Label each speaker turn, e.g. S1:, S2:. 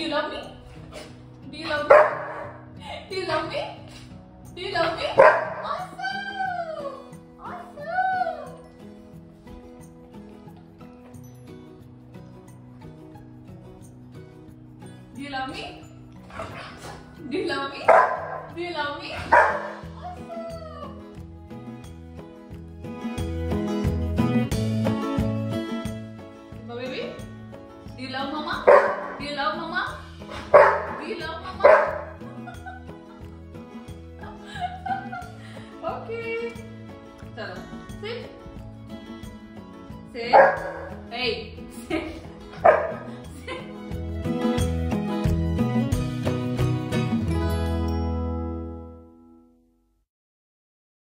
S1: love me? Do you love me? Do you love me? Do you love me? Awesome! Awesome! Do you love me? Do you love me? Do you love me? Awesome! Simba baby, do you love mama? Do you love mama? Do you love mama? Okay. Chalo, sit. Sit.